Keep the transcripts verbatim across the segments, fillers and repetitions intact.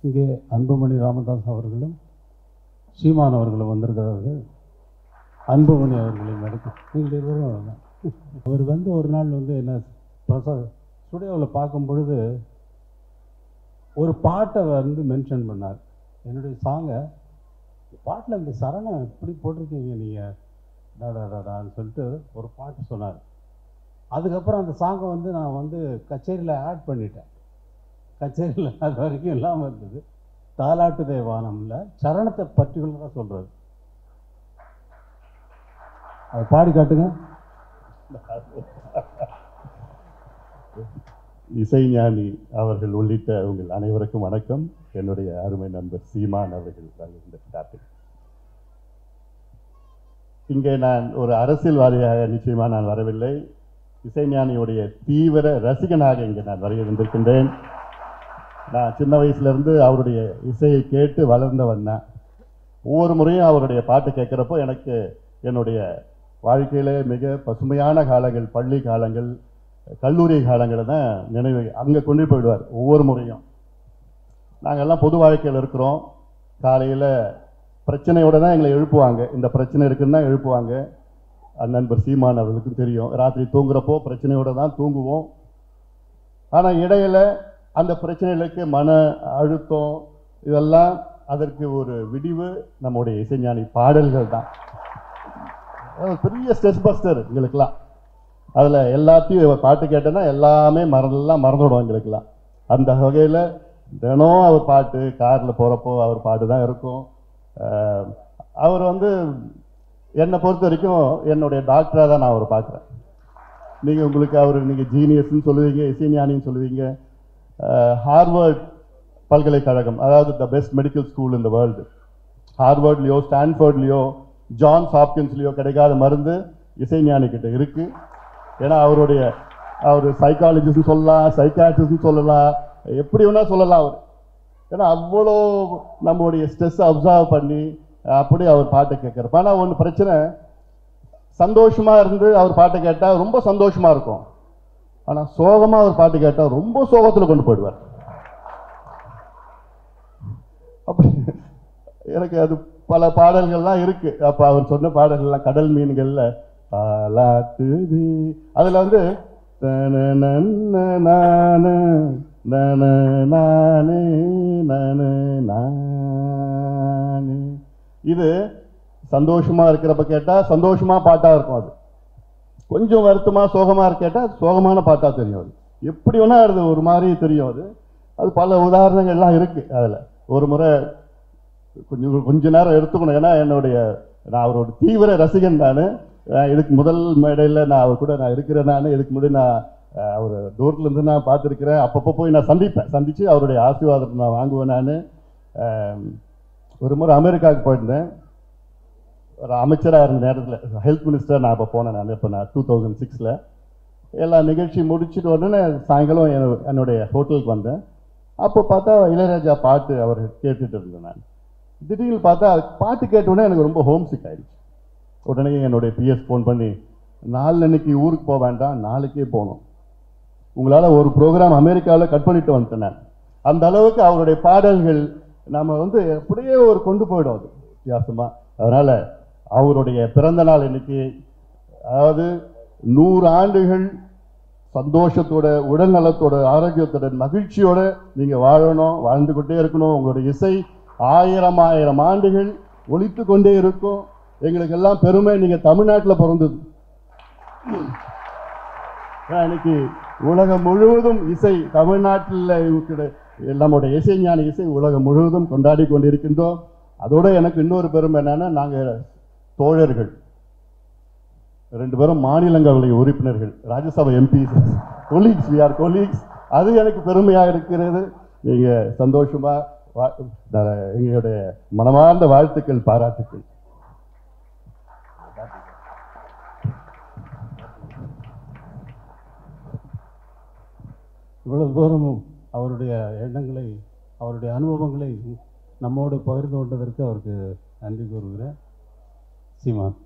இங்கே அன்புமணி ராமதாஸ் அவர்களும் சீமான் அவர்களும் வந்திருக்கிறார்கள். அன்புமணி அவர்களை நடக்கும் நீங்கள் இருவரும் அவர் வந்து ஒரு நாள் வந்து என்ன பிரசா ஸ்டுடியோவில் பார்க்கும் பொழுது ஒரு பாட்டை வந்து மென்ஷன் பண்ணார். என்னுடைய சாங்கை பாட்டில் இந்த சரணம் எப்படி போட்டிருக்கீங்க நீங்கள் டாடாடான்னு சொல்லிட்டு ஒரு பாட்டு சொன்னார். அதுக்கப்புறம் அந்த சாங்கை வந்து நான் வந்து கச்சேரியில் ஆட் பண்ணிட்டேன். கச்சேரியில் அது வரைக்கும் இல்லாமல் இருந்தது. தாலாட்டு தேவானம்ல சரணத்தை பர்டிகுலராக சொல்கிறார். அதை பாடி காட்டுங்க. இசைஞானி அவர்கள் உள்ளிட்ட உங்கள் அனைவருக்கும் வணக்கம். என்னுடைய அருமை நண்பர் சீமான் அவர்கள் இந்த டாபிக். இங்கே நான் ஒரு அரசியல்வாதியாக நிச்சயமாக நான் வரவில்லை. இசைஞானியுடைய தீவிர ரசிகனாக இங்கே நான் வருகின்றிருக்கின்றேன். நான் சின்ன வயசுலேருந்து அவருடைய இசையை கேட்டு வளர்ந்தவன் தான். ஒவ்வொரு முறையும் அவருடைய பாட்டு கேட்குறப்போ எனக்கு என்னுடைய வாழ்க்கையில் மிக பசுமையான காலங்கள், பள்ளி காலங்கள், கல்லூரி காலங்களை தான் நினைவு அங்கே கொண்டு போயிடுவார். ஒவ்வொரு முறையும் நாங்கள்லாம் பொது வாழ்க்கையில் இருக்கிறோம். காலையில் பிரச்சனையோடு தான் எங்களை எழுப்புவாங்க. இந்த பிரச்சனை இருக்குன்னு தான் எழுப்புவாங்க. நண்பர் சீமான் அவர்களுக்கும் தெரியும். ராத்திரி தூங்குறப்போ பிரச்சனையோடு தான் தூங்குவோம். ஆனால் இடையில் அந்த பிரச்சனைகளுக்கு மன அழுத்தம் இதெல்லாம் அதற்கு ஒரு விடிவு நம்முடைய இசைஞானி பாடல்கள் தான். பெரிய ஸ்ட்ரெஸ் பஸ்டர் எங்களுக்கெல்லாம். அதில் எல்லாத்தையும் பாட்டு கேட்டோன்னா எல்லாமே மறந்தெல்லாம் மறந்துவிடும் எங்களுக்கெல்லாம். அந்த வகையில் தினம் அவர் பாட்டு, காரில் போகிறப்போ அவர் பாட்டு தான் இருக்கும். அவர் வந்து என்னை பொறுத்த வரைக்கும் என்னுடைய டாக்டராக தான் நான் அவரை பார்க்குறேன். நீங்கள் உங்களுக்கு அவர் நீங்கள் ஜீனியஸ்ன்னு சொல்லுவீங்க, இசைஞானின்னு சொல்லுவீங்க. ஹார்வர்ட் பல்கலைக்கழகம், அதாவது the best medical school in the world, ஹார்வர்ட்லேயோ ஸ்டான்ஃபோர்ட்லேயோ ஜான்ஸ் ஹாப்கின்ஸ்லேயோ கிடைக்காத மருந்து இசைஞானி கிட்ட இருக்குது. ஏன்னா அவருடைய அவர் சைக்காலஜிஸ்ட்னு சொல்லலாம், சைக்காட்ரிஸ்ட்னு சொல்லலாம், எப்படி வேணால் சொல்லலாம் அவர். ஏன்னா அவ்வளோ நம்மளுடைய ஸ்ட்ரெஸ்ஸை அப்சர்வ் பண்ணி அப்படி அவர் பாட்டு கேட்குறப்ப. ஆனால் ஒன்று பிரச்சனை, சந்தோஷமாக இருந்து அவர் பாட்டு கேட்டால் ரொம்ப சந்தோஷமாக இருக்கும். ஆனால் சோகமாக அவர் பாட்டு கேட்டால் ரொம்ப சோகத்தில் கொண்டு போயிடுவார். அப்படி எனக்கு அது பல பாடல்கள்லாம் இருக்கு. அப்போ அவர் சொன்ன பாடல்கள்லாம் கடல் மீன்கள்ல தாலாட்டுது. அதில் வந்து இது சந்தோஷமா இருக்கிறப்ப கேட்டால் சந்தோஷமா பாட்டா இருக்கும். அது கொஞ்சம் வருத்தமா சோகமா கேட்டால் சோகமான பாட்டா தெரியும். அது எப்படி வேணா அது ஒரு மாதிரி தெரியும். அது அது பல உதாரணங்கள்லாம் இருக்கு. அதில் ஒரு முறை கொஞ்சம் கொஞ்ச நேரம் எடுத்துக்கணும். ஏன்னா என்னுடைய நான் அவரோட தீவிர ரசிகன். நான் இதுக்கு முதல் மேடையில் நான் அவர் கூட நான் இருக்கிறேன். நான் இதுக்கு முன்னாடி நான் அவர் தூரத்துலேருந்து நான் பார்த்துருக்கிறேன். அப்பப்போ போய் நான் சந்திப்பேன். சந்தித்து அவருடைய ஆசீர்வாதத்தை நான் வாங்குவேன். நான் ஒரு முறை அமெரிக்காவுக்கு போயிருந்தேன். ஒரு அமைச்சராக இருந்த நேரத்தில் ஹெல்த் மினிஸ்டர் நான் அப்போ போனேன். நான் இப்போ நான் டூ தௌசண்ட் சிக்ஸில் எல்லா நிகழ்ச்சி முடிச்சுட்டு உடனே சாயங்காலம் என்னுடைய ஹோட்டலுக்கு வந்தேன். அப்போ பார்த்தா இளையராஜா பாட்டு அவர் கேட்டுட்டு இருந்தேன். நான் திடீர்னு பார்த்தா பாட்டு கேட்டோடனே எனக்கு ரொம்ப ஹோம் சிக் ஆகிடுச்சு. உடனே என்னுடைய பிஎஸ் ஃபோன் பண்ணி, நாளன்னைக்கு ஊருக்கு போக வேண்டாம், நாளைக்கே போகணும், உங்களால் ஒரு ப்ரோக்ராம் அமெரிக்காவில் கட் பண்ணிட்டு வந்துட்டேன் நான். அந்த அளவுக்கு அவருடைய பாடல்கள் நம்ம வந்து அப்படியே ஒரு கொண்டு போயிடும் அது வித்தியாசமாக. அதனால் அவருடைய பிறந்த நாள் இன்னைக்கு, அதாவது நூறு ஆண்டுகள் சந்தோஷத்தோட, உடல் நலத்தோட, ஆரோக்கியத்தோட, மகிழ்ச்சியோட நீங்கள் வாழணும், வாழ்ந்து கொண்டே இருக்கணும். உங்களுடைய இசை ஆயிரம் ஆயிரம் ஆண்டுகள் ஒலித்து கொண்டே இருக்கும். எங்களுக்கு எல்லாம் பெருமை நீங்கள் தமிழ்நாட்டில் பிறந்தது. இன்னைக்கு உலகம் முழுவதும் இசை தமிழ்நாட்டில் இருக்கிற நம்முடைய இசைஞானி இசை உலகம் முழுவதும் கொண்டாடி கொண்டிருக்கின்றோம். அதோட எனக்கு இன்னொரு பெருமை என்னன்னா, நாங்கள் தோழர்கள் ரெண்டு பேரும் மாநிலங்களவை உறுப்பினர்கள், Rajya Sabha MPs, colleagues, we are colleagues. அது எனக்கு பெருமையாக இருக்கிறது. நீங்கள் சந்தோஷமா எங்களுடைய மனமார்ந்த வாழ்த்துக்கள், பாராட்டுக்கள். இவ்வளவு தூரமும் அவருடைய எண்ணங்களை, அவருடைய அனுபவங்களை நம்மோடு பகிர்ந்து கொண்டதற்கு அவருக்கு நன்றி கூறுகிறேன். சீமான்.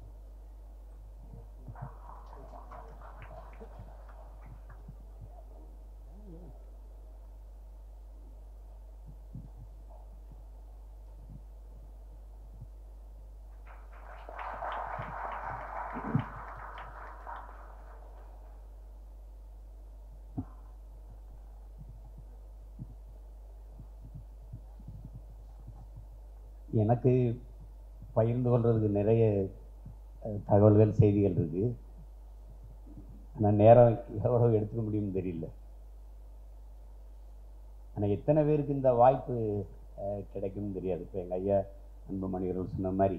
எனக்கு பகிர்ந்து கொள்றதுக்கு நிறைய தகவல்கள் செய்திகள் இருக்குது. ஆனால் நேரம் எவ்வளோ எடுத்துக்க முடியும்னு தெரியல. ஆனால் எத்தனை பேருக்கு இந்த வாய்ப்பு கிடைக்கும்னு தெரியாது. இப்போ எங்கள் ஐயா அன்புமணிகள் சொன்ன மாதிரி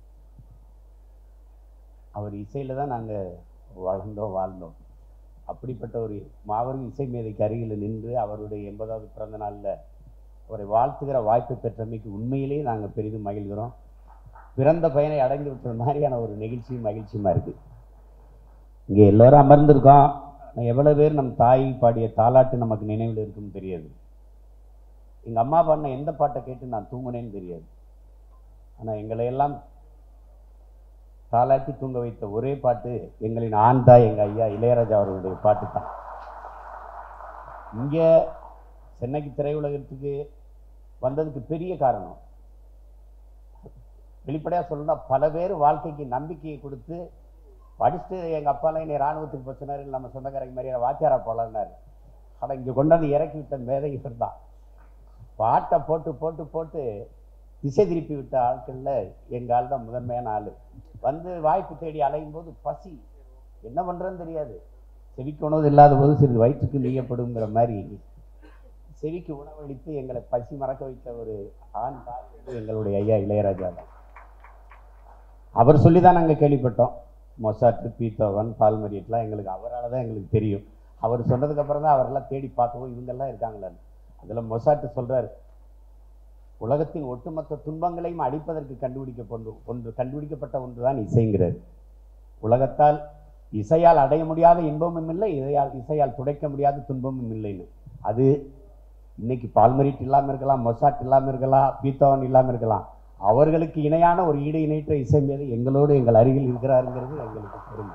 அவர் இசையில் தான் நாங்கள் வளர்ந்தோம் வாழ்ந்தோம். அப்படிப்பட்ட ஒரு மாபெரும் இசை மேதைக்கு அருகில் நின்று அவருடைய எண்பதாவது பிறந்த நாளில் அவரை வாழ்த்துகிற வாய்ப்பை பெற்றமைக்கு உண்மையிலேயே நாங்கள் பெரிதும் மகிழ்கிறோம். பிறந்த பயனை அடைந்து விட்ட மாதிரியான ஒரு நிகழ்ச்சியும் மகிழ்ச்சியுமா இருக்குது. இங்கே எல்லோரும் அமர்ந்திருக்கோம். எவ்வளோ பேர் நம் தாய் பாடிய தாலாட்டு நமக்கு நினைவில் இருக்குன்னு தெரியாது. எங்கள் அம்மா பாடின எந்த பாட்டை கேட்டு நான் தூங்கினேன்னு தெரியாது. ஆனால் எங்களை எல்லாம் தாலாட்டி தூங்க வைத்த ஒரே பாட்டு எங்களின் ஆண்டா எங்கள் ஐயா இளையராஜா அவர்களுடைய பாட்டு தான். இங்கே சென்னைக்கு திரையுலகத்துக்கு வந்ததுக்கு பெரிய காரணம், வெளிப்படையாக சொல்லணும்னா பல பேர் வாழ்க்கைக்கு நம்பிக்கையை கொடுத்து படிச்சுட்டு எங்கள் அப்பாலாம் என்னை இராணுவத்துக்கு பிரச்சனை நம்ம சொந்தக்காரங்க மாதிரியான வாத்தியாரா போகலான்னாரு. ஆனால் இங்கே கொண்டாந்து இறக்கி விட்ட மேதை இவர் தான். பாட்டை போட்டு போட்டு போட்டு திசை திருப்பி விட்ட ஆட்களில் எங்கள் ஆள் தான் முதன்மையான ஆள். வந்து வாய்ப்பு தேடி அலையும் போது பசி என்ன பண்ணுறதுன்னு தெரியாது. செவிக்கு உணவு இல்லாத போது சிறிது வயிற்றுக்கு நீயப்படுங்கிற மாதிரி செவிக்கு உணவளித்து எங்களை பசி மறக்க வைத்த ஒரு ஆண் தாய் எங்களுடைய ஐயா இளையராஜா தான். அவர் சொல்லி தான் நாங்கள் கேள்விப்பட்டோம். மொசாட்டு, பீத்தோவன், பால்மரியட்லாம் எங்களுக்கு அவரால் தான் எங்களுக்கு தெரியும். அவர் சொன்னதுக்கப்புறம் தான் அவரெல்லாம் தேடி பார்க்கவும் இவங்கெல்லாம் இருக்காங்களான்னு. அதில் மொசாட்டு சொல்கிறார், உலகத்தின் ஒட்டுமொத்த துன்பங்களையும் அடிப்பதற்கு கண்டுபிடிக்கப்பட்டு ஒன்று கண்டுபிடிக்கப்பட்ட ஒன்று தான் இசைங்கிறார். உலகத்தால் இசையால் அடைய முடியாத இன்பமும் இல்லை, இசையால் இசையால் துடைக்க முடியாத துன்பமும் இல்லைன்னு. அது இன்னைக்கு பால்மரிட் இல்லாமல் இருக்கலாம், மொசாட் இல்லாமல் இருக்கலாம், பீத்தோவன் இல்லாமல் இருக்கலாம். அவர்களுக்கு இணையான ஒரு ஈடு இணைற்ற இசை மேதை எங்களோடு எங்கள் அருகில் இருக்கிறாருங்கிறது எங்களுக்கு பெருமை.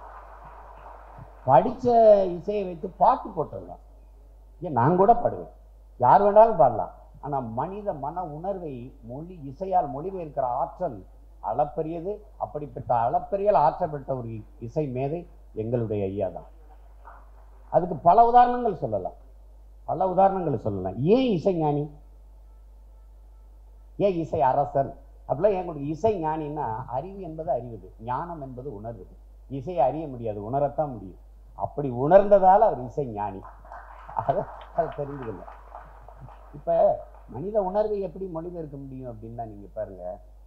படித்த இசையை வைத்து பாட்டு போட்டுடலாம். ஏன் நான் கூட பாடுவேன், யார் வேணாலும் பாடலாம். ஆனால் மனித மன உணர்வை மொழி இசையால் மொழிபெயர்க்கிற ஆற்றல் அளப்பரியது. அப்படிப்பட்ட அளப்பரியல் ஆற்றப்பட்ட ஒரு இசை மேதை எங்களுடைய ஐயா தான். அதுக்கு பல உதாரணங்கள் சொல்லலாம், பல உதாரணங்கள் சொல்லலாம். ஏன் இசை ஞானி, ஏன் இசை அரசன் அப்படிலாம் ஏன் கொடுக்கு? இசை ஞானின்னா அறிவு என்பது அறிவது, ஞானம் என்பது உணர்வது. இசையை அறிய முடியாது, உணரத்தான் முடியும். அப்படி உணர்ந்ததால் அவர் இசை ஞானி. அதை அதை தெரிஞ்சுக்கல. இப்போ மனித உணர்வை எப்படி மொழிபெயர்க்க முடியும் அப்படின்னா, நீங்கள் பாருங்க,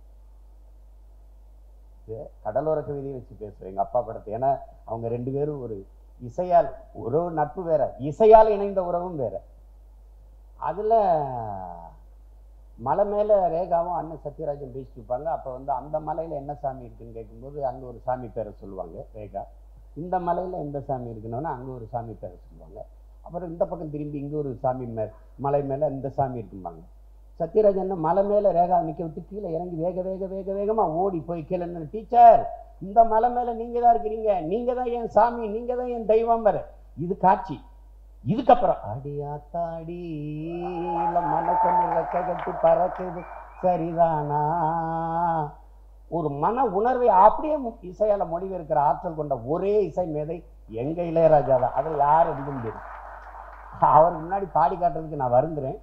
கடலோர கவிதையை வச்சு பேசுகிறேன் எங்கள் அப்பா படத்தை. ஏன்னா அவங்க ரெண்டு பேரும் ஒரு இசையால் ஒரு நட்பு வேற, இசையால் இணைந்த உறவும் வேற. அதில் மலை மேலே ரேகாவும் அண்ணன் சத்யராஜன் பேசிட்டு இருப்பாங்க. அப்போ வந்து அந்த மலையில் என்ன சாமி இருக்குன்னு கேட்கும்போது அங்கே ஒரு சாமி பேரை சொல்லுவாங்க ரேகா. இந்த மலையில் எந்த சாமி இருக்குன்னா அங்கே ஒரு சாமி பேரை சொல்லுவாங்க. அப்புறம் இந்த பக்கம் திரும்பி இங்கே ஒரு சாமி மே மலை மேலே இந்த சாமி இருக்கும்பாங்க. சத்யராஜன் மலை மேலே ரேகா நிற்க விட்டு கீழே இறங்கி வேக வேக வேக வேகமாக ஓடி போய் கீழே நின்று, டீச்சர் இந்த மலை மேலே நீங்கள் தான் இருக்கிறீங்க, நீங்கள் தான் என் சாமி, நீங்கள் தான் என் தெய்வம் வர. இது காட்சி. இதுக்கப்புறம் அடியாத்தாடி இல்லை மனக்கண்ணு ரெக்க கட்டி பறக்குது சரிதானா, ஒரு மன உணர்வை அப்படியே இசையால் மொழிபெயர்க்கிற ஆற்றல் கொண்ட ஒரே இசை மேதை எங்க இளையராஜா தான். அதில் யார் அடிக்க முடியும்? அவருக்கு முன்னாடி பாடி காட்டுறதுக்கு நான் வருந்துறேன்.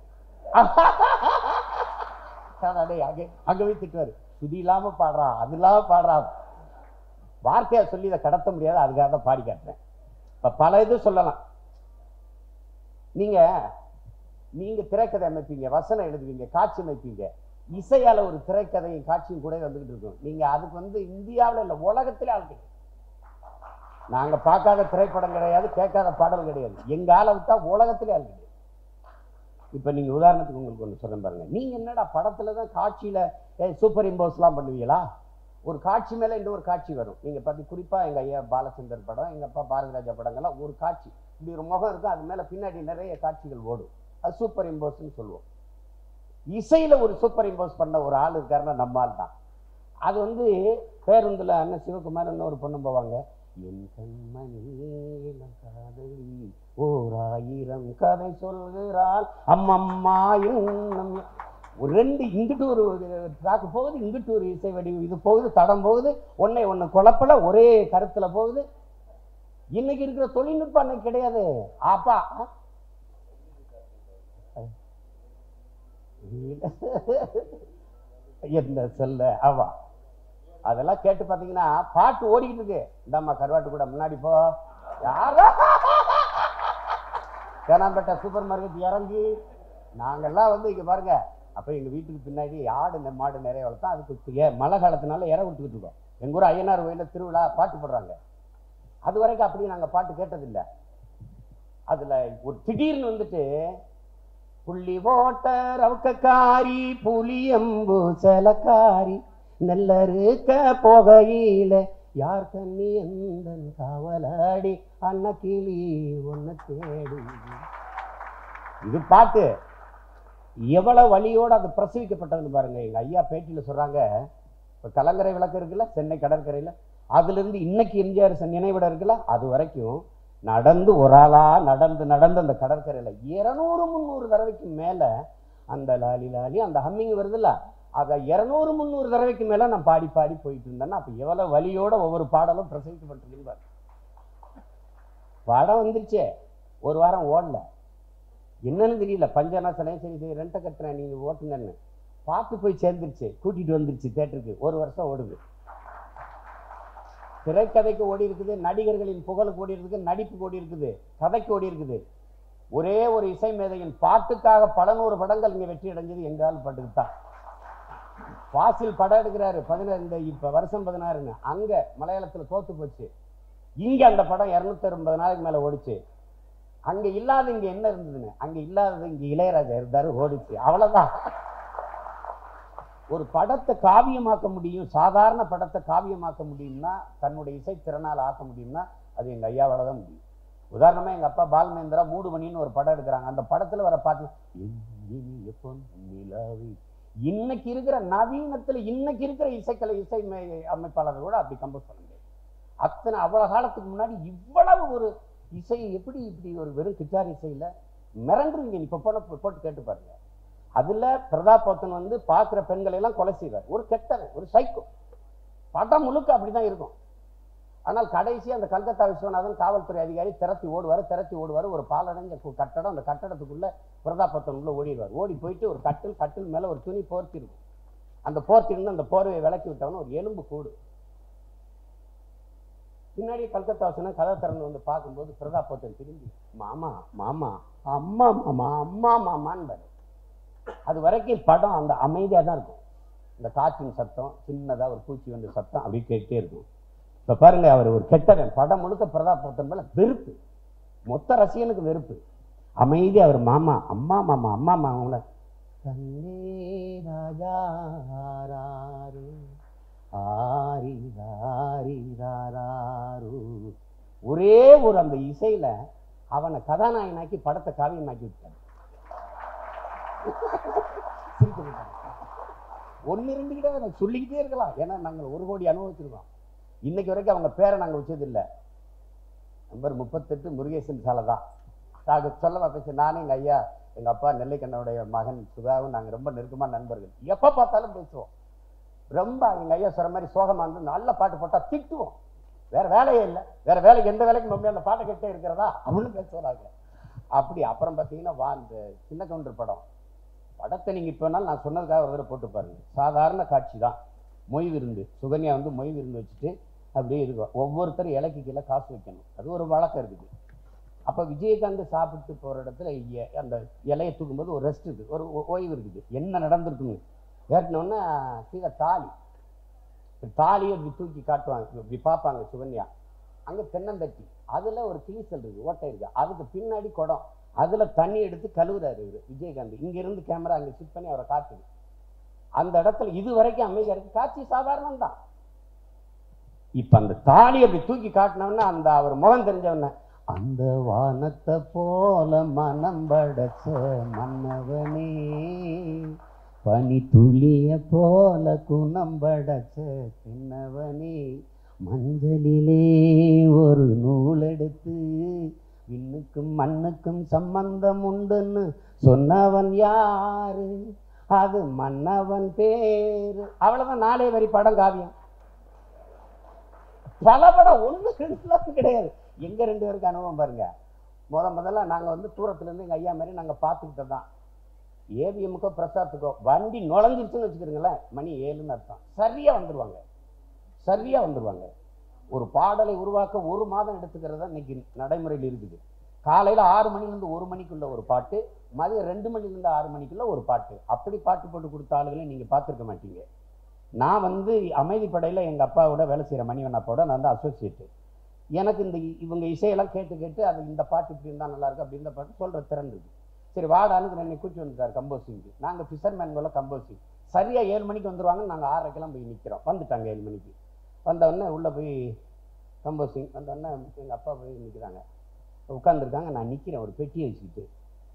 அங்கே அங்கே திட்டுவார், சுதி இல்லாமல் பாடுறான், அது இல்லாமல் பாடுறான். வார்த்தையை சொல்லி இதை கடத்த முடியாது, அதுக்காக தான் பாடி காட்டுறேன். இப்போ பல இது சொல்லலாம். நீங்க நீங்க திரைக்கதை அமைப்பீங்க, வசனம் எழுதுவீங்க, காட்சி அமைப்பீங்க. இசையால ஒரு திரைக்கதையும் காட்சியும் கூட வந்துகிட்டு இருக்கும். நீங்க அதுக்கு வந்து இந்தியாவில் இல்லை உலகத்திலே ஆள் கிடையாது. நாங்க பார்க்காத திரைப்படம் கிடையாது, கேட்காத பாடல் கிடையாது. எங்க ஆளை விட்டா உலகத்திலே ஆள் கிடையாது. இப்ப நீங்க உதாரணத்துக்கு உங்களுக்கு ஒன்று சொல்றேன் பாருங்க. நீங்க என்னடா படத்துல தான் காட்சியில சூப்பர் இம்போஸ்லாம் பண்ணுவீங்களா? ஒரு காட்சி மேல இன்னொரு காட்சி வரும். நீங்க பார்த்து குறிப்பா எங்க ஐயா பாலச்சந்தர் படம், எங்க அப்பா பாரதிராஜா படங்கள்லாம் ஒரு காட்சி இப்படி ஒரு முகம் இருக்கும், அது மேல பின்னாடி நிறைய காட்சிகள் ஓடும். அது சூப்பர் இம்போஸ்ன்னு சொல்லுவோம். இசையில ஒரு சூப்பர் இம்போஸ் பண்ண ஒரு ஆள் இருக்காருன்னா நம்ம ஆள் தான். அது வந்து பேருந்துல அண்ணன் சிவகுமார் ஒரு பொண்ணு போவாங்க, என் கண்மணி காதலி ஓர் ஆயிரம் கதை சொல்கிறாள் அம்மம்மா. ஒரு ரெண்டு இங்கிட்டு ஒரு ட்ராக்கு போகுது, இங்கிட்டு ஒரு இசை வடிவு இது போகுது, தடம் போகுது, ஒன்னை ஒன்று குழப்பல ஒரே கருத்துல போகுது. இன்னைக்கு இருக்கிற தொழில்நுட்பம் அன்னைக்கு கிடையாது. ஆப்பா என்ன சொல்ல அவா அதெல்லாம் கேட்டு பார்த்தீங்கன்னா பாட்டு ஓடிக்கிட்டு இருக்கு. இந்தாம்மா கருவாட்டு கூட முன்னாடி போ, யாரா தேனாம்பேட்டை சூப்பர் மார்க்கெட் இறங்கி நாங்கெல்லாம் வந்து இங்கே பாருங்க. அப்போ எங்கள் வீட்டுக்கு பின்னாடி ஆடு மாடு நிறைய வளர்த்தோம். அதுக்கு ஏ மழை காலத்தினால இற விட்டுக்கிட்டு இருக்கோம். எங்கள் ஊர் ஐயனார் கோயிலில் திருவிழா பாட்டு போடுறாங்க. அது வரைக்கும் அப்படி நாங்கள் பாட்டு கேட்டதில்லை. அதில் ஒரு திடீர்னு வந்துட்டு புள்ளி ஓட்ட ரவுக்கக்காரி புளியம்பு செலக்காரி நெல்லறுக்க போகையில யார் கண்ணி எந்த காவலாடி அன்ன கிளி ஒன்ன தேடி. இது பாட்டு எவ்வளவு வழியோடு அது பிரசவிக்கப்பட்டதுன்னு பாருங்க. எங்க ஐயா பேட்டியில சொல்றாங்க, இப்போ கலங்கரை விளக்கு இருக்குல்ல சென்னை கடற்கரையில், அதுல இருந்து இன்னைக்கு எம்ஜிஆர் நினைவிடம் இருக்குல்ல, அது வரைக்கும் நடந்து ஒரு ஆளா நடந்து நடந்து அந்த கடற்கரையில இருநூறு முந்நூறு தடவைக்கு மேல அந்த லாலி லாலி அந்த ஹம்மிங் வருதுல்ல, அதை இருநூறு முந்நூறு தடவைக்கு மேல நான் பாடி பாடி போயிட்டு இருந்தேன்னா அப்ப எவ்வளவு வலியோட ஒவ்வொரு பாடலும் பிரசவிக்கப்பட்டிருக்குன்னு படம் வந்துருச்சே. ஒரு வாரம் ஓடல, என்னன்னு தெரியல. பஞ்சநாசனே சரி சரி ரெண்டை கட்டுறேன் நீங்க ஓட்டுங்கன்னு பாட்டு போய் சேர்ந்துருச்சு, கூட்டிட்டு வந்துருச்சு தேட்டருக்கு. ஒரு வருஷம் ஓடுது. திரைக்கதைக்கு ஓடி இருக்குது, நடிகர்களின் புகழுக்கு ஓடி இருக்குது, நடிப்புக்கு ஓடி இருக்குது, கதைக்கு ஓடி இருக்குது. ஒரே ஒரு இசை மேதையின் பாட்டுக்காக பல நூறு படங்கள் இங்க வெற்றி அடைஞ்சது எங்கால் பாட்டுக்கு தான். வாசில் படம் எடுக்கிறாரு பதினாறு இந்த இப்ப வருஷம் பதினாறுன்னு, அங்க மலையாளத்துல தோத்து போச்சு. இங்க அந்த படம் இருநூத்தி ஐம்பது நாளைக்கு மேல ஓடிச்சு. அங்க இல்லாத இங்க என்ன இருந்ததுன்னு, அங்க இல்லாதது இங்க இளையராஜா இருந்தாரு, ஓடிச்சு. அவ்வளவுதான். ஒரு படத்தை காவியமாக்க முடியும், சாதாரண படத்தை காவியமாக்க முடியும்னா, தன்னுடைய இசை திறனால் ஆக்க முடியும்னா அது எங்க ஐயாவால தான் முடியும். உதாரணமா எங்க அப்பா பால்மேந்திரா மூடுமணின்னு ஒரு படம் எடுக்கிறாங்க. அந்த படத்துல வர பாட்டு இன்னைக்கு இருக்கிற நவீனத்துல இன்னைக்கு இருக்கிற இசைக்கலை இசை அமைப்பாளர்கள் கூட அப்படி கம்போஸ் பண்ண முடியாது. அத்தனை அவ்வளவு காலத்துக்கு முன்னாடி இவ்வளவு ஒரு இசை எப்படி இப்படி ஒரு வெறும் கிட்டார் இசையில மிரண்டுருங்க. இப்ப போன போட்டு கேட்டு பாருங்க. அதுல பிரதாபோத்தன் வந்து பாக்குற பெண்களை எல்லாம் கொலை செய்வார். ஒரு கெட்டவன், ஒரு சைக்கோ. படம் முழுக்க அப்படிதான் இருக்கும். ஆனால் கடைசி அந்த கல்கத்தா விஸ்வநாதன் காவல்துறை அதிகாரி திரத்தி ஓடுவார் திரத்தி ஓடுவார் ஒரு பாலடைஞ்ச கட்டடம், அந்த கட்டடத்துக்குள்ள பிரதாபோத்தன் உள்ள ஓடிடுவார். ஓடி போயிட்டு ஒரு கட்டில் கட்டில் மேல ஒரு துணி போர்த்தி இருக்கும். அந்த போர்த்தி இருந்து அந்த போர்வையை விளக்கி விட்டவன ஒரு எலும்பு கூடு. பின்னாடி கல்கத்தா விஸ்வநாதன் கதை திறந்து வந்து பார்க்கும்போது பிரதாபோத்தன் திரும்பி மாமா மாமா அம்மா மாமா அம்மா மாமான்னு. அது வரைக்கும் படம் அந்த அமைதியா தான் இருக்கும். இந்த காற்றின் சத்தம், சின்னதா ஒரு பூச்சி வந்து சத்தம் அப்படி கேட்டே இருக்கும். இப்ப பாருங்க, அவர் ஒரு கெட்டவன். படம் முழுக்க பிரதாபோத்தன் மேல வெறுப்பு, மொத்த ரசிகனுக்கு வெறுப்பு. அமைதி அவர் மாமா அம்மா மாமா அம்மா மாமாவுல ராஜா ஆரி ராரி ராரு ஒரே ஒரு அந்த இசையில அவனை கதாநாயகனாக்கி படத்தை காவியமாக்கி விட்டார். ஒன்னு ரெண்டு கிட்ட சொல்லிக்கிட்டே இருக்கலாம். ஏன்னா நாங்கள் ஒரு கோடி அனுபவிச்சிருக்கோம். இன்னைக்கு வரைக்கும் அவங்க பேரை நாங்கள் வச்சது இல்லை. நம்பர் முப்பத்தெட்டு முருகேசன் சாலை தான். நாங்கள் சொல்லவா பேச நானும் எங்கள் ஐயா எங்கள் அப்பா நெல்லைக்கண்ணனுடைய மகன் சுதாவும் நாங்கள் ரொம்ப நெருக்கமான நண்பர்கள். எப்போ பார்த்தாலும் பேசுவோம். ரொம்ப எங்கள் ஐயா சொல்ற மாதிரி சோகமாக இருந்து நல்ல பாட்டு போட்டால் திட்டுவோம். வேற வேலையே இல்லை, வேற வேலைக்கு எந்த வேலைக்கு மம்மி அந்த பாட்டை கேட்டே இருக்கிறதா அப்படின்னு பேசுவாங்க. அப்படி அப்புறம் பார்த்தீங்கன்னா வா இந்த சின்ன கவுண்டர் படம் படத்தை நீங்கள் இப்போ வேணாலும் நான் சொன்னதுக்காக ஒரு தடவை போட்டு பாருங்க. சாதாரண காட்சி தான். மொய் விருந்து சுகன்யா வந்து மொய் விருந்து வச்சுட்டு அப்படியே இருக்கும். ஒவ்வொருத்தரும் இலைக்கு கீழே காசு வைக்கணும். அது ஒரு வழக்கம் இருக்குது. அப்போ விஜயகாந்த் சாப்பிட்டு போகிற இடத்துல அந்த இலையை தூக்கும்போது ஒரு ரெஸ்ட் இருக்குது, ஒரு ஓய்வு இருக்குது. என்ன நடந்திருக்குன்னு கேட்டனோன்னா கீழே தாலி தாலியை இப்படி தூக்கி காட்டுவாங்க, இப்படி பார்ப்பாங்க சுகன்யா. அங்கே தென்னந்தட்டி, அதில் ஒரு கிளிசல் இருக்குது, ஓட்டை இருக்குது. அதுக்கு பின்னாடி குடம், அதில் தண்ணி எடுத்து கழுவுறாரு இவர் விஜயகாந்த். இங்கேருந்து கேமரா அங்கே ஷிஃப்ட் பண்ணி அவரை காட்டுது. அந்த இடத்துல இது வரைக்கும் அமைதியாக இருக்கு. காட்சி சாதாரணம் தான். இப்ப அந்த தாலி அப்படி தூக்கி காட்டினவன அந்த அவர் முகம் தெரிஞ்சவன அந்த வானத்தை போல மனம் படைச்ச மன்னவனே பனி துளிய போல குணம் படைச்ச சின்னவனே மஞ்சளிலே ஒரு நூல் எடுத்து விண்ணுக்கும் மண்ணுக்கும் சம்பந்தம் உண்டுன்னு சொன்னவன் யாரு, அது மன்னவன் பேரு. அவ்வளவுதான். நாளே வரி படம் காவியம். பல படம் ஒண்ணு ரெண்டு கிடையாது. எங்க ரெண்டு பேருக்கு அனுபவம் பாருங்க. முத முதல்ல நாங்க வந்து தூரத்துல இருந்து எங்க ஐயா மாதிரி நாங்க பார்த்துக்கிட்டு தான். ஏவிஎம்முக்கோ பிரசாத்துக்கோ வண்டி நுழைஞ்சிருச்சுன்னு வச்சுக்கிறீங்களேன், மணி ஏழுன்னு அர்த்தம், சரியா வந்துருவாங்க, சரியா வந்துருவாங்க. ஒரு பாடலை உருவாக்க ஒரு மாதம் எடுத்துக்கிறதா இன்னைக்கு நடைமுறையில் இருக்குது. காலையில் ஆறு மணிலேருந்து ஒரு மணிக்குள்ள ஒரு பாட்டு, மதியம் ரெண்டு மணிலேருந்து ஆறு மணிக்குள்ள ஒரு பாட்டு, அப்படி பாட்டு போட்டு கொடுத்த ஆளுகளை நீங்கள் பார்த்துருக்க மாட்டீங்க. நான் வந்து அமைதிப்படையில் எங்கள் அப்பாவோட வேலை செய்கிற மணிவன் அப்பாவோட நான் வந்து அசோசியேட்டு. எனக்கு இந்த இவங்க இசையெல்லாம் கேட்டு கேட்டு அது இந்த பாட்டு இப்படி இருந்தால் நல்லாயிருக்கு அப்படி இந்த பாட்டு சொல்கிற திறன் இருக்குது. சரி வாடான்னு என்னை கூட்டி வந்துட்டார் கம்போசிங்க்கு. நாங்கள் ஃபிஷர்மேன்களை கம்போசிங் சரியாக ஏழு மணிக்கு வந்துடுவாங்க, நாங்கள் ஆறரைக்கெல்லாம் போய் நிற்கிறோம். வந்துட்டாங்க ஏழு மணிக்கு. வந்தவுடனே உள்ளே போய் கம்போசிங் வந்தோடனே எங்கள் அப்பா போய் நிற்கிறாங்க, உட்காந்துருக்காங்க. நான் நிற்கிறேன் ஒரு பெட்டியை வச்சுக்கிட்டு.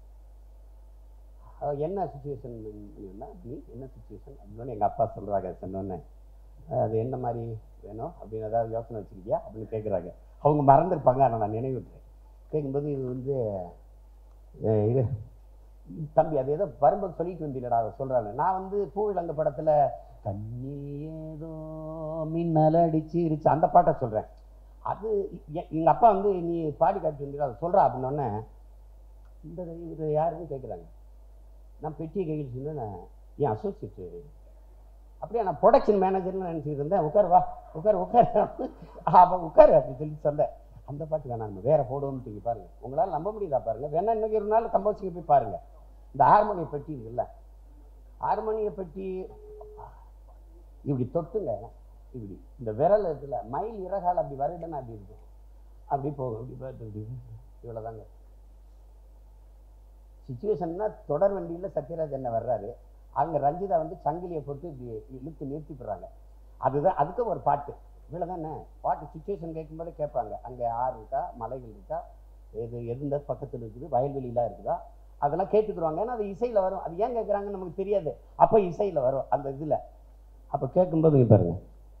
என்ன சுச்சுவேஷன் நீ என்ன சுச்சுவேஷன் அப்படின்னு எங்கள் அப்பா சொல்கிறாங்க. சொன்னோடனே அது என்ன மாதிரி வேணும் அப்படின்னு ஏதாவது யோசனை வச்சுக்கிட்டியா அப்படின்னு கேட்குறாங்க. அவங்க மறந்துருப்பாங்க, ஆனால் நான் நினைவுட்டேன். கேட்கும்போது இது வந்து இது தம்பி அது ஏதோ வரும்போது சொல்லிட்டு வந்தீங்களா அதை சொல்கிறாங்க. நான் வந்து பூவிலங்க படத்தில் கண்ணி ஏதோ மின்னல் அடிச்சு இருச்சு அந்த பாட்டை சொல்கிறேன். அது எங்கள் அப்பா வந்து நீ பாடி காட்டி வந்தீங்களா அதை சொல்கிறா அப்படின்னோடனே இந்த இது யாருன்னு கேட்குறாங்க. நான் பெட்டியை கையில் சொன்னேன், என் அசோசியேட்டு அப்படியே நான் ப்ரொடக்ஷன் மேனேஜர்னு நினச்சிட்டு இருந்தேன். உட்கார் வா உட்கார் உட்கார் அவன் உட்கார் அப்படின்னு சொல்லி சொன்னேன். அந்த பாட்டு வேணாம் நம்ம வேற போடுவோம்னு சொல்லி பாருங்கள், உங்களால் நம்ப முடியுதா பாருங்கள். வேணா இன்னைக்கு ஒரு நாள் கம்போசிங்க போய் பாருங்கள். இந்த ஹார்மோனிய பெட்டி இருக்குல்ல, ஹார்மோனிய பெட்டி இப்படி தொட்டுங்க, இப்படி இந்த விரல் இருக்குல்ல மயில் இறகால் அப்படி வருடனா அப்படி இருக்கும், அப்படி போகும், இப்படி பார்த்து இப்படி இவ்வளோதாங்க சுச்சுவேஷன்னா. தொடர் வண்டியில் சத்யராஜ் என்ன வர்றாரு, அங்கே ரஞ்சிதா வந்து சங்கிலியை போட்டு இப்படி இழுத்து நிறுத்தி போடுறாங்க. அதுதான் அதுக்கு ஒரு பாட்டு இவ்வளோதானே பாட்டு. சுச்சுவேஷன் கேட்கும்போது கேட்பாங்க அங்கே ஆறு இருக்கா, மலைகள் இருக்கா, எது எந்த பக்கத்தில் இருக்குது, வயல்வெளியெலாம் இருக்குதா, அதெல்லாம் கேட்டுக்குருவாங்க. ஏன்னா அது இசையில் வரும். அது ஏன் கேட்குறாங்கன்னு நமக்கு தெரியாது, அப்போ இசையில் வரும் அந்த இதில். அப்போ கேட்கும்போது பாருங்க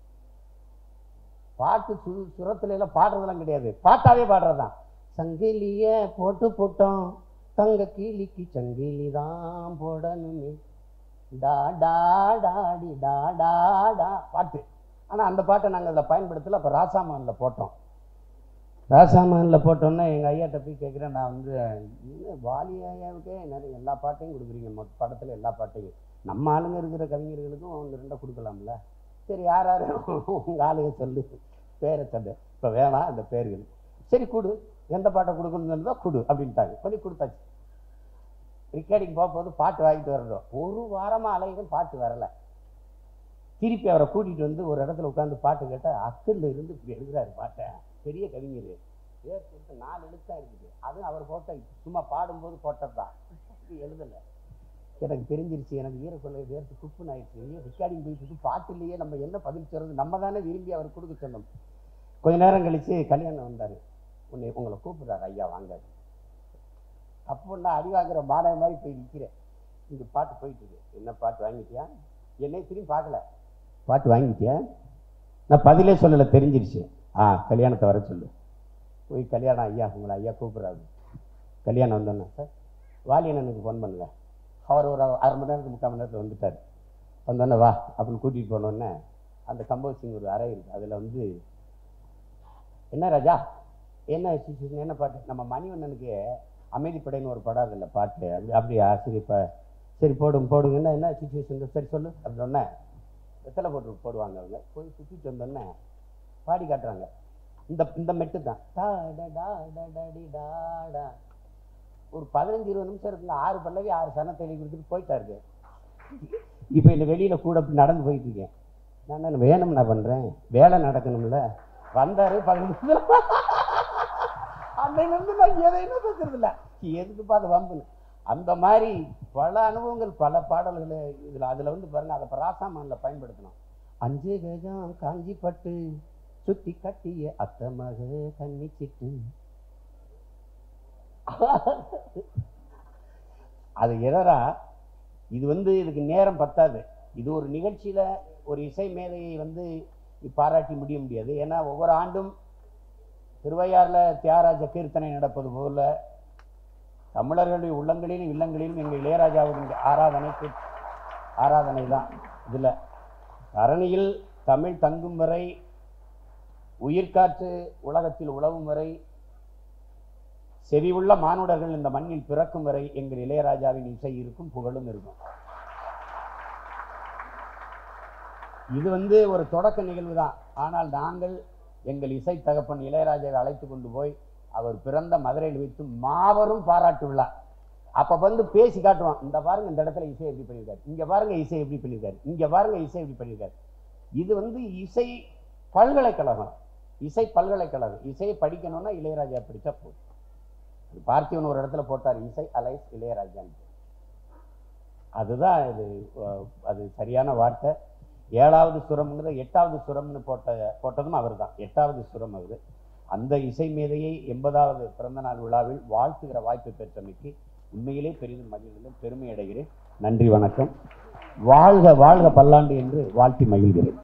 பாட்டு சு சுரத்துல எல்லாம் பாடுறதெல்லாம் கிடையாது, பாட்டாவே பாடுறதுதான். சங்கிலிய போட்டு போட்டோம் தங்க கீழிக்கு சங்கிலி தான் போடணுமே டா டா டாடி டா டா டா பாட்டு. ஆனால் அந்த பாட்டை நாங்கள் அதில் பயன்படுத்தல. அப்போ ராசாமனில் போட்டோம். ராசாமனில் போட்டோன்னா எங்கள் ஐயாட்ட போய் கேட்குறேன், நான் வந்து இன்னும் வாலி ஐயாவுக்கே நிறைய எல்லா பாட்டையும் கொடுக்குறீங்க, மொத்த படத்தில் எல்லா பாட்டையும் நம்ம ஆளுங்க இருக்கிற கவிஞர்களுக்கும் ஒன்று ரெண்டாக கொடுக்கலாம்ல. சரி யார் யார் உங்கள் ஆளுங்க சொல்லு பேரை சொல்லு, இப்போ வேணாம் அந்த பேர்கள், சரி கொடு எந்த பாட்டை கொடுக்கணுன்னு தான் கொடு அப்படின்ட்டாங்க. சொல்லி கொடுத்தாச்சு. ரெக்கார்டிங் போகும்போது பாட்டு வாங்கிட்டு வரணும். ஒரு வாரமாக அலையும் பாட்டு வரலை. திருப்பி அவரை கூட்டிகிட்டு வந்து ஒரு இடத்துல உட்காந்து பாட்டு கேட்டால் அக்கில் இருந்து இப்படி எழுதுறாரு பாட்டை. பெரிய கவிஞர் ஏற்று நாலு எழுத்தாக இருக்குது. அதுவும் அவர் போட்ட சும்மா பாடும்போது போட்டது தான், எழுதலை. எனக்கு தெரிஞ்சிருச்சு, எனக்கு ஈரக்கொள்ளை வேர்த்து குப்புன்னு ஆயிடுச்சு. ஐயோ ரெக்கார்டிங் போயிட்டு பாட்டு இல்லையே, நம்ம என்ன பதில் சொல்கிறது, நம்ம தானே விரும்பி அவர் கொடுக்க சொன்னோம். கொஞ்ச நேரம் கழித்து கல்யாணம் வந்தார். உன்னை உங்களை கூப்பிட்றாரு, ஐயா வாங்காது. அப்போ நான் அடி வாங்குற மாணவ மாதிரி போய் நிற்கிறேன். இங்கே பாட்டு போயிட்டுருக்கு. என்ன பாட்டு வாங்கிட்டியா, என்னை திரும்பி பார்க்கல, பாட்டு வாங்கிட்டியா, நான் பதிலே சொல்லலை, தெரிஞ்சிருச்சு. ஆ கல்யாணத்தை வர சொல்லு. போய் கல்யாணம் ஐயா உங்களை ஐயா கூப்பிட்றாரு. கல்யாணம் வந்தோன்னே சார் வாலியண்ணனுக்கு ஃபோன் பண்ணுங்க, அவர் ஒரு அரை மணி நேரத்துக்கு முக்கால் மணி நேரத்தில் வந்துட்டார். வந்தோடனே வா அப்படின்னு கூட்டிகிட்டு போனோடனே அந்த கம்போசிங் ஒரு அறை இருக்குது. அதில் வந்து என்ன ராஜா என்ன என்ன பாட்டு, நம்ம மணிவண்ணனுக்கு அமைதிப்படைன்னு ஒரு படம் அதில் பாட்டு அப்படி அப்படியா சரி இப்போ சரி போடுங்க போடுங்கன்னா என்ன சுச்சுவேஷன் சரி சொல்லு அப்படின்னோடனே வெத்தலை போட்டு போடுவாங்க. அவங்க போய் சுற்றிட்டு வந்தோடனே பாடி காட்டுறாங்க. இந்த இந்த மெட்டு தான் ஒரு பதினஞ்சு இருபது நிமிஷம் இருக்குங்க. ஆறு பல்லவி ஆறு சனத்தை எழுதி கொடுத்துட்டு போயிட்டாரு. இப்போ இந்த வெளியில் கூட நடந்து போயிட்டு இருக்கேன். நான் என்ன வேணும் நான் பண்ணுறேன், வேலை நடக்கணும்ல. வந்தார் பதினஞ்சு அன்னையிலேருந்து நான் எதையுமே பேசுறது இல்லை, எதுக்குப்பா அதை வம்புன்னு. அந்த மாதிரி பல அனுபவங்கள் பல பாடல்கள் இதில். அதில் வந்து பாருங்க, அதை இப்போ ராசாமானில் பயன்படுத்தணும். அஞ்சு கஜம் காஞ்சி பட்டு சுத்தி கட்டிய அத்த மக கண்ணிச்சிட்டு அது எதரா இது வந்து இதுக்கு நேரம் பத்தாது. இது ஒரு நிகழ்ச்சியில் ஒரு இசை மேதையை வந்து பாராட்டி முடிய முடியாது. ஏன்னா ஒவ்வொரு ஆண்டும் திருவையாறில் தியாகராஜ கீர்த்தனை நடப்பது போல தமிழர்களுடைய உள்ளங்களிலும் இல்லங்களிலும் எங்கள் இளையராஜாவுடைய ஆராதனை ஆராதனை தான். இதில் அரணியில் தமிழ் தங்கும் வரை, உயிர்காற்று உலகத்தில் உழவும் வரை, செவி உள்ள மானுடர்கள் இந்த மண்ணில் பிறக்கும் வரை எங்கள் இளையராஜாவின் இசை இருக்கும், புகழும் இருக்கும். இது வந்து ஒரு தொடக்க நிகழ்வு தான். ஆனால் நாங்கள் எங்கள் இசை தகப்பன் இளையராஜாவை அழைத்து கொண்டு போய் அவர் பிறந்த மதுரையில் வைத்து மாபெரும் பாராட்டு விழா. அப்ப வந்து பேசி காட்டுவான், இந்த பாருங்க இந்த இடத்துல இசை எப்படி பண்ணியிருக்காரு, இங்க பாருங்க இசை எப்படி பண்ணியிருக்காரு, இங்க பாருங்க இசை எப்படி பண்ணியிருக்காரு. இது வந்து இசை பல்கலைக்கழகம், இசை பல்கலைக்கழகம். இசையை படிக்கணும்னா இளையராஜா படிச்சா போதும். பார்த்திவன் ஒரு இடத்துல போட்டார், இசை அலைஸ் இளையராஜான்னு. அதுதான் இது, அது சரியான வார்த்தை. ஏழாவது சுரம்ங்கிறத எட்டாவது சுரம்னு போட்ட போட்டதும் அவர் தான். எட்டாவது சுரம் அவர். அந்த இசை மேதையை எண்பதாவது பிறந்த நாள் விழாவில் வாழ்த்துகிற வாய்ப்பு பெற்றமைக்கு உண்மையிலே பெரிதும் மகிழ்கிறேன், பெருமை அடைகிறேன். நன்றி, வணக்கம். வாழ்க வாழ்க பல்லாண்டு என்று வாழ்த்தி மகிழ்கிறேன்.